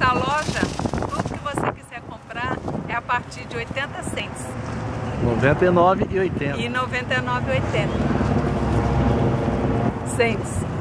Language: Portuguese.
Nessa loja, tudo que você quiser comprar é a partir de 80 cents. R$ 99,80. E 99,80 cents.